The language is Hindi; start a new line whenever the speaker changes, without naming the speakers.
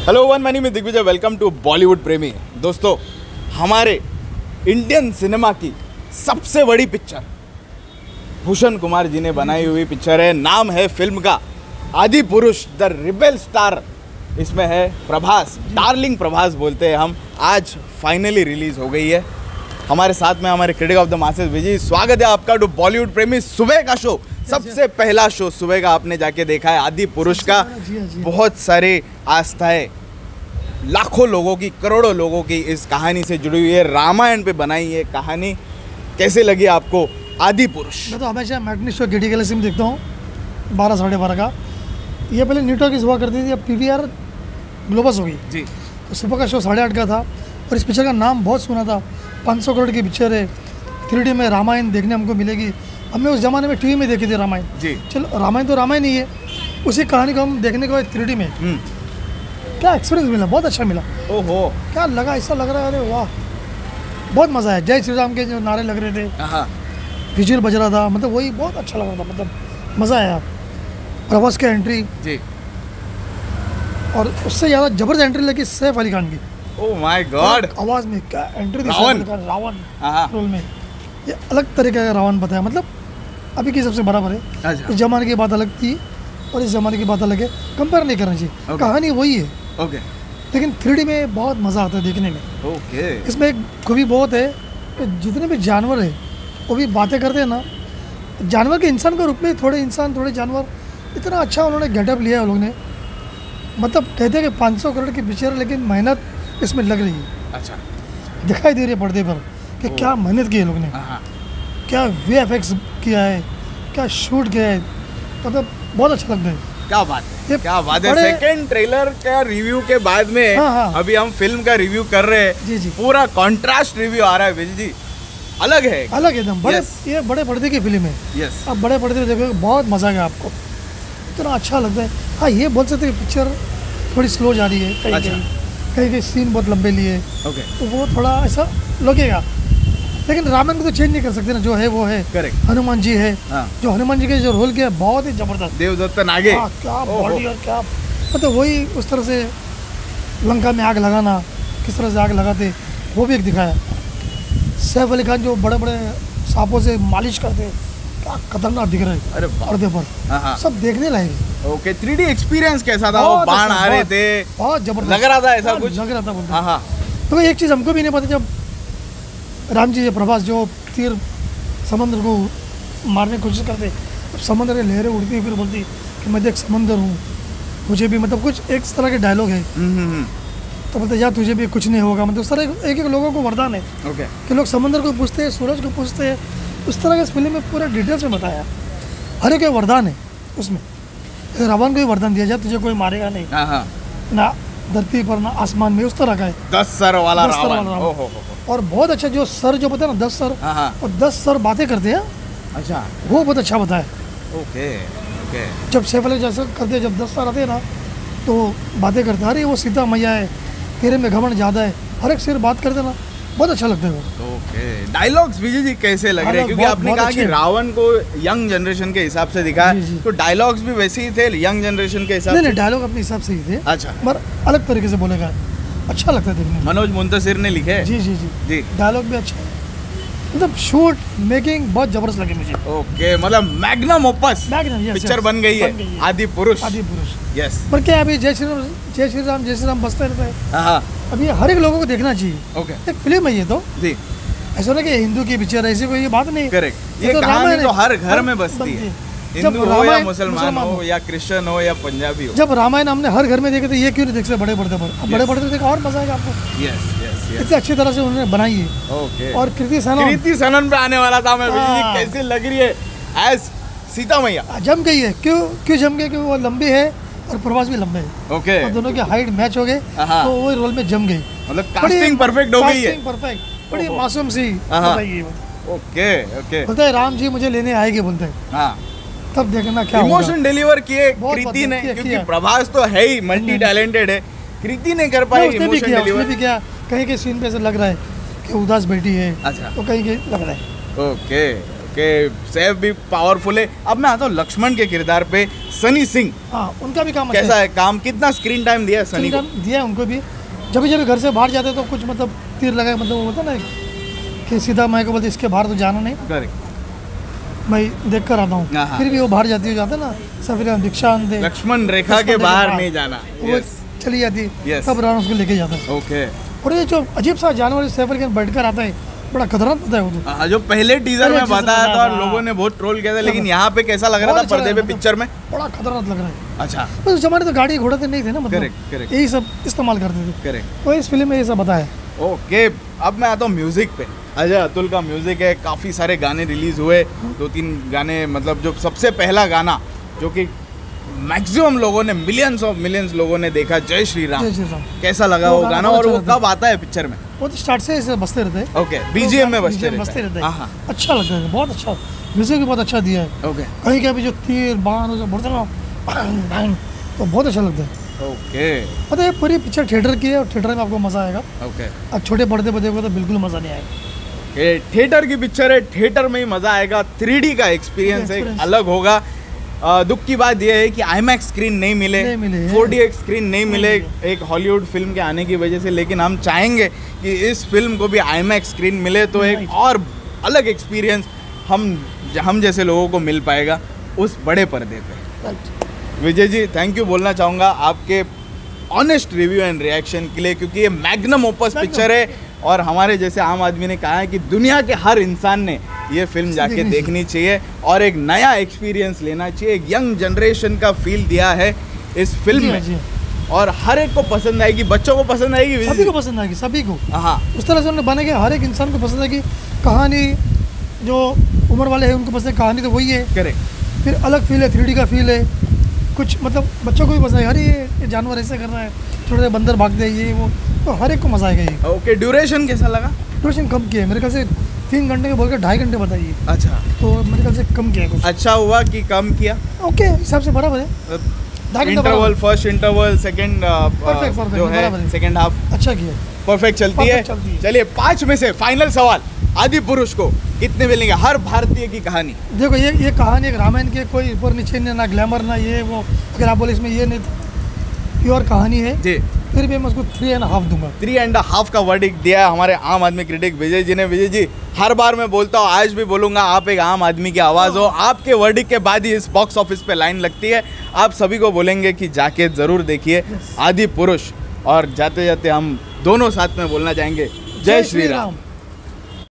हेलो वन मनी में दिग्विजय, वेलकम टू बॉलीवुड प्रेमी। दोस्तों, हमारे इंडियन सिनेमा की सबसे बड़ी पिक्चर भूषण कुमार जी ने बनाई हुई पिक्चर है। नाम है फिल्म का आदि पुरुष, द रिबेल स्टार। इसमें है प्रभास, डार्लिंग प्रभास बोलते हैं हम। आज फाइनली रिलीज हो गई है। हमारे साथ में हमारे critic of the masses Vijay. स्वागत है आपका टू बॉलीवुड प्रेमी। सुबह का शो, सबसे पहला शो सुबह का आपने जाके देखा है आदि पुरुष का। बहुत सारे आस्थाएं, लाखों लोगों की, करोड़ों लोगों की इस कहानी से जुड़ी हुई है। रामायण पे बनाई है कहानी। कैसे लगी आपको आदि पुरुष?
मैं तो हमेशा मैटनी शो गेटी गैलेक्सी में देखता हूँ 12 साढ़े 12 का। ये पहले न्यूटॉक की हुआ करती थी, अब PVR ग्लोबस हो गई
जी।
तो सुबह का शो 8:30 का था और इस पिक्चर का नाम बहुत सुना था। 500 करोड़ की पिक्चर है, 3D में रामायण देखने हमको मिलेगी। हमने उस ज़माने में टीवी में देखी थी रामायण
जी।
चलो, रामायण तो रामायण ही है, उसी कहानी को हम देखने को 3D में। क्या एक्सपीरियंस मिला, बहुत अच्छा मिला।
ओहो,
क्या लगा, ऐसा लग रहा है अरे वाह, बहुत मज़ा आया। जय श्री राम के जो नारे लग रहे थे, विजुअल बज रहा था, मतलब वही बहुत अच्छा लग रहा था, मतलब मज़ा आया। प्रभास की एंट्री
जी,
और उससे ज़्यादा जबरदस्त एंट्री लगी सैफ अली खान की।
ओह माय गॉड,
आवाज़ में क्या एंट्री थी,
रावण।
रावण रोल में। ये अलग तरीके का रावण बताया, मतलब अभी की सबसे बराबर है।
अच्छा।
इस जमाने की बात अलग थी और इस जमाने की बात अलग है, कंपेयर नहीं करना चाहिए। कहानी वही है,
ओके,
लेकिन 3D में बहुत मज़ा आता है देखने में।
ओके।
इसमें एक खूबी बहुत है कि जितने भी जानवर है वो भी बातें करते हैं ना, जानवर के इंसान के रूप में, थोड़े इंसान थोड़े जानवर। इतना अच्छा उन्होंने गेटअप लिया है उन लोगों ने। मतलब कहते हैं कि 500 करोड़ की पिक्चर है, लेकिन मेहनत इसमें लग रही है।
अच्छा,
दिखाई दे रही है पर्दे पर कि क्या मेहनत की है लोगों ने, क्या VFX किया है, क्या शूट किया है। मतलब बहुत अच्छा लगता है।
क्या बात है, क्या बात है।
बड़े-
सेकंड ट्रेलर का रिव्यू के बाद में
हाँ।
अभी हम फिल्म का रिव्यू कर रहे हैं।
जी, जी।
पूरा कॉन्ट्रास्ट रिव्यू आ रहा है विजय जी, अलग है,
अलग एकदम। बड़े
Yes.
ये बड़े पर्दे की फिल्म है।
यस।
आप बड़े पर्दे में देखोगे बहुत मज़ा आएगा आपको, इतना अच्छा लगता है। हाँ, ये बोल सकते हैं पिक्चर थोड़ी स्लो जा रही है, कहीं
अच्छा।
कहीं सीन बहुत लंबे लिए,
ओके,
तो वो थोड़ा ऐसा लगेगा। लेकिन रामायण को तो चेंज नहीं कर सकते ना, जो है वो है।
करेक्ट।
हनुमान जी है,
हाँ।
जो हनुमान जी के जो रोल किया बहुत ही जबरदस्त।
देवदत्त नागे।
हाँ, क्या
ओहो।
बॉडी और क्या, मतलब वही उस तरह से लंका में आग लगाना, किस तरह से आग लगाते वो भी एक दिखाया। सैफ अली खान जो बड़े बड़े सांपों से मालिश करते, क्या खतरनाक दिख रहे हैं
अरे वाह।
पर्दे पर।
हाँ।
सब देखने लायक।
ओके, 3D एक्सपीरियंस कैसा था? वो
बहुत
बाण
अच्छा,
आ रहे
बहुत-
थे,
बहुत जबरदस्त
लग रहा था ऐसा
हाँ,
कुछ?
लग रहा था बोलते।
हाँ।
तो एक चीज़ हमको भी नहीं पता, जब राम जी प्रभास जो तीर समंदर को मारने की कोशिश करते, अब समंदर की लहरें उड़ती, फिर बोलती कि मैं देख समंदर हूँ, मुझे भी, मतलब कुछ एक तरह के डायलॉग है। तो बोलते यार तुझे भी कुछ नहीं होगा, मतलब उस तरह एक एक लोगों को वरदान है
ओके,
कि लोग समंदर को पूछते हैं, सूरज को पूछते हैं। उस तरह के इस फिल्म में पूरा डिटेल्स में बताया। हर एक वरदान है उसमें। रावण को भी वरदान दिया जाए, तुझे कोई मारेगा नहीं,
हाँ।
ना धरती पर ना आसमान में, उस तरह का है।
10 सर वाला
10 सर
रावण।
वाला रावण।
ओहो।
और बहुत अच्छा जो सर जो बताया ना, 10 सर,
हाँ।
और 10 सर बातें करते हैं,
अच्छा,
वो बहुत अच्छा बताया।
Okay, okay.
जब सैफ अली जैसे करते हैं, जब 10 सर आते हैं ना, तो बातें करते हैं, अरे वो सीता मैया है, तेरे में घमंड ज़्यादा है, हर एक सिर बात करते ना, बहुत अच्छा लगता है वो।
ओके, डायलॉग्स विजय जी कैसे लग रहे हैं?
डायलॉग
क्योंकि
बहुत-
आपने
बहुत
कहा
अच्छे
कि
हैं।
रावण को यंग जनरेशन के हिसाब से दिखा,
जी, जी।
तो डायलॉग्स भी वैसे ही थे यंग जनरेशन के हिसाब
नहीं
से?
नहीं, डायलॉग अपने हिसाब से ही थे,
अच्छा।
मगर अलग तरीके से बोलेगा, अच्छा लगता है देखने में।
मनोज मुंतसिर ने लिखे?
जी जी जी,
जी।
डायलॉग भी अच्छा है, मतलब शूट मेकिंग बहुत जबरदस्त लगी मुझे।
ओके, मतलब magnum opus
magnum, yes,
picture
yes,
बन गई है आदि पुरुष।
आदि पुरुष।
यस।
पर क्या है, अभी जय श्री राम जय श्री राम जय श्री राम बजते रहता है।
हाँ।
अभी हर एक लोगों को देखना चाहिए।
ओके,
एक फिल्म है ये तो,
जी,
ऐसा ना कि हिंदू की पिक्चर है, ऐसी कोई ये बात नहीं।
करेक्ट।
ये
ये
तो
कहानी
रामायण
तो
है,
हर घर में बसती है, हिंदू हो या
रामायण-
मुसलमान हो या क्रिश्चियन हो या पंजाबी हो।
जब रामायण हमने हर घर में देखे, तो ये क्यों नहीं देख सकते बड़े पर्दे पर? अब बड़े
Yes.
पर्दे पर देखा और मजा आएगा आपको।
Yes, yes, yes.
इतनी अच्छी तरह से उन्होंने बनाई है।
ओके।
और कृति सनन
कृति सनन पे आने वाला था मैं, विजय जी
हाँ।
कैसे लग रही है एज सीता मैया?
जम गई है। क्यों जम गई? क्योंकि वो लंबी है और प्रभास भी लंबे है,
ओके,
और दोनों के हाइट मैच हो गए,
हाँ।
तो वो रोल में जम गई।
मतलब कास्टिंग परफेक्ट हो गई है।
कास्टिंग परफेक्ट, बड़ी
ओहो।
मासूम सी
हाँ।
बताई गई वो।
Okay, okay.
बोलते हैं राम जी मुझे लेने आएंगे, बोलते हैं,
हाँ,
तब देखना क्या होगा।
इमोशन डिलीवर किए
बहुत
कृति ने,
किया,
क्योंकि
किया।
प्रभास तो है ही मल्टी टैलेंटेड है, कृति ने कर पाई
नहीं, उसने भी
इमोशन
किया, उसने
डिलीवर।
भी किया। कहीं के सीन पे ऐसा लग रहा है कि उदास बैठी है,
अच्छा,
तो कहीं के लग रहा है।
ओके, ओके, सैफ भी पावरफुल है। अब मैं आता हूँ लक्ष्मण के किरदार पे, सनी सिंह
हाँ, उनका भी काम
कैसा है? काम कितना स्क्रीन टाइम दिया है सनी को?
दिया है उनको भी। जब भी घर से बाहर जाते तो कुछ मतलब तीर लगाए, मतलब वो होता ना कि सीधा मैं को बोलते इसके बाहर तो जाना नहीं,
करेक्ट,
मैं देख कर आता हूँ।
हाँ।
फिर भी वो बाहर जाती हो जाता ना, सफीर भिक्षा दे,
लक्ष्मण रेखा के बाहर नहीं जाना,
वो चली जाती,
Yes.
तब रावण उसको लेके जाता है।
ओके।
और ये जो अजीब सा जानवर सैफ अली खान बैठ कर आता है, बड़ा खतरनाक होता है वो तो।
जो पहले टीजर में
पहले teaser
बताया
में
था और
हाँ।
लोगों ने बहुत ट्रोल किया था, लेकिन यहाँ पे कैसा लग रहा था
बहुत अच्छा
पर्दे
लग
पे
रहा था,
पिक्चर में?
बड़ा खतरनाक लग रहा है।
अच्छा,
तो उस जमाने तो गाड़ी घोड़े तो नहीं थे ना, मतलब
Correct, correct.
यही सब इस्तेमाल करते थे।
करेक्ट,
तो इस फिल्म में ये सब बताया।
ओके। अब मैं आता हूँ म्यूजिक पे। अजय अतुल का म्यूजिक है, काफ़ी सारे गाने रिलीज हुए, 2-3 गाने, मतलब जो सबसे पहला गाना जो कि मैक्सिमम लोगों ने, मिलियंस ऑफ मिलियंस लोगों ने देखा, जय श्री राम,
जय श्री राम।
कैसा लगा
वो
वो
गाना
गाना
बहुत
और वो
अच्छा
कब आता है पिक्चर में?
वो तो स्टार्ट से ऐसे बजते रहते हैं।
ओके, बीजीएम में बजते
BGM
रहते हैं।
हैं।
हाँ,
अच्छा लगता है, बहुत अच्छा म्यूजिक भी बहुत अच्छा दिया है।
ओके
कहीं का भी जो तीर बाण जो बोलते हैं ना, तो बहुत अच्छा लगता है।
ओके
पता है पूरी पिक्चर थिएटर की है और थिएटर में आपको मज़ा आएगा।
ओके।
अब छोटे पर्दे पर देखोगे तो बिल्कुल मज़ा नहीं आएगा।
ये थिएटर की पिक्चर है, थिएटर में ही मजा आएगा। 3D का एक्सपीरियंस एक
Experience।
अलग होगा। दुख की बात यह है कि IMAX स्क्रीन नहीं मिले,
नहीं मिले,
4DX स्क्रीन नहीं मिले
मिले।
एक हॉलीवुड फिल्म के आने की वजह से, लेकिन हम चाहेंगे कि इस फिल्म को भी IMAX स्क्रीन मिले तो एक
Right।
और अलग एक्सपीरियंस हम जैसे लोगों को मिल पाएगा उस बड़े पर्दे पे। विजय जी, थैंक यू बोलना चाहूँगा आपके ऑनेस्ट रिव्यू एंड रिएक्शन के लिए, क्योंकि ये मैग्नम ओपस पिक्चर है और हमारे जैसे आम आदमी ने कहा है कि दुनिया के हर इंसान ने ये फिल्म जाके देखनी चाहिए और एक नया एक्सपीरियंस लेना चाहिए। एक यंग जनरेशन का फील दिया है इस फिल्म में और हर एक को पसंद आएगी, बच्चों को पसंद आएगी,
सभी को पसंद आएगी, सभी को।
हाँ,
उस तरह से उन्होंने बने के हर एक इंसान को पसंद आएगी। कहानी जो उम्र वाले हैं उनको पसंद है, कहानी तो वही है।
करेक्ट।
फिर अलग फील है, 3D का फील है, कुछ मतलब बच्चों को भी पसंद है। अरे ये जानवर ऐसे कर रहा है, छोटे बंदर भागते हैं, ये वो, तो हर एक को मजा आएगा ये।
ओके, ड्यूरेशन कैसा लगा?
ड्यूरेशन कम किया है मेरे ख्याल से, 3 घंटे के बोल के 2.5 घंटे बताइए,
अच्छा,
तो मेरे ख्याल से कम किया है कुछ।
अच्छा हुआ कि कम किया?
ओके, हिसाब से बराबर है। 2.5 घंटे
interval, first interval, second
Perfect,
जो
बराबर
है
है।
सेकंड हाफ
अच्छा किया है।
परफेक्ट चलती है।
Perfect चलती है।
चलिए 5 में से फाइनल सवाल, आदि पुरुष को कितने मिलेंगे? हर भारतीय की कहानी।
देखो ये कहानी एक रामायण की, कोई ऊपर नीचे नहीं, ना ग्लैमर ना ये वो, अगर आप बोले इसमें ये नहीं, प्योर कहानी है,
जी,
फिर भी मैं उसको 3.5 दूंगा।
3.5 का वर्डिक्ट दिया है हमारे आम आदमी क्रिटिक विजय जी ने। विजय जी, हर बार मैं बोलता हूँ, आज भी बोलूंगा, आप एक आम आदमी की आवाज़ हो। आपके वर्डिक्ट के बाद ही इस बॉक्स ऑफिस पे लाइन लगती है। आप सभी को बोलेंगे कि जाके ज़रूर देखिए आदि पुरुष। और जाते जाते हम दोनों साथ में बोलना चाहेंगे, जय श्री राम।